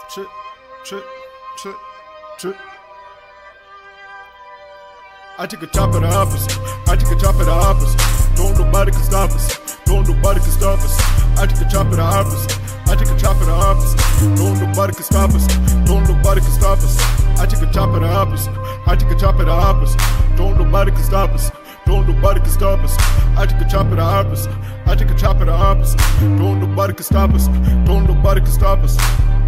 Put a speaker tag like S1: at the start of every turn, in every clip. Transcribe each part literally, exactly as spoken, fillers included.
S1: Shit, shit, shit, shit. I take a chop at the opposite. I take a chop at the opposite. Don't nobody can stop us. Don't nobody can stop us. I take a chop at the opposite. I take a chop at the opposite. Don't nobody can stop us. Don't nobody can stop us. I take a chop at the opposite. I take a chop at the opposite. Don't nobody can stop us. Don't nobody can stop us. I take a chop at the opposite. I take a chop at the opposite. Don't nobody can stop us. Don't nobody can stop us.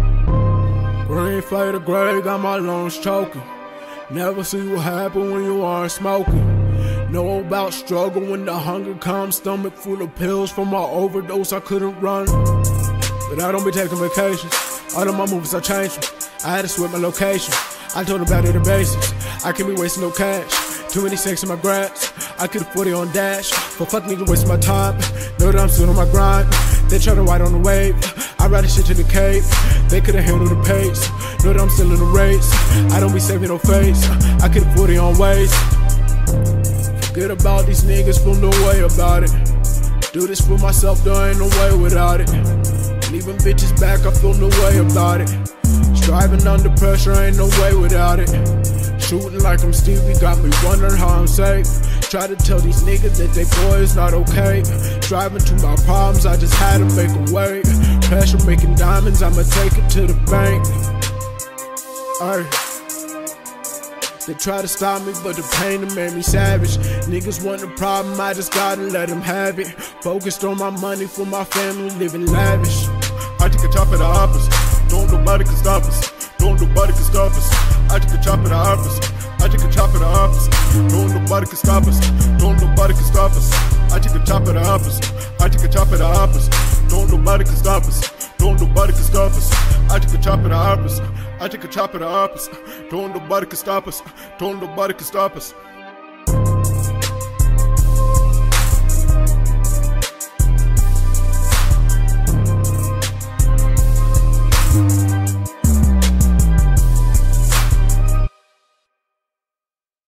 S1: Green fade of gray, got my lungs choking. Never see what happen when you aren't smoking. Know about struggle when the hunger comes. Stomach full of pills from my overdose, I couldn't run. But I don't be taking vacations. All of my moves I changed them. I had to switch my location. I told about it the basics. I can't be wasting no cash. Too many sex in my grass. I could afford it on dash. For fuck nigga wasting my time. Know that I'm still on my grind. They try to ride on the wave. I ride this shit to the cave. They couldn't handle the pace. Know that I'm still in the race. I don't be saving no face. I could afford it on ways. Forget about these niggas, feel no way about it. Do this for myself, there ain't no way without it. Leaving bitches back, I feel no way about it. Striving under pressure, ain't no way without it. Shooting like I'm Stevie, got me wondering how I'm safe. Try to tell these niggas that they boy is not okay. Driving to my problems, I just had to make a way. Pressure making diamonds, I'ma take it to the bank. Ay. They try to stop me, but the pain that made me savage. Niggas want a problem, I just gotta let them have it. Focused on my money for my family, living lavish. I take a chop at the opposite. Don't nobody can stop us. Don't nobody can stop us. I take a chop at the opposite. I take a chop at the opposite. Don't nobody can stop us. Don't nobody can stop us. I take a chop at the opposite. I take a chop at the opposite. Don't nobody can stop us. Don't nobody can stop us. I take a chop at the opposite. I take a chop at the opposite. Don't nobody can stop us. Don't nobody can stop us.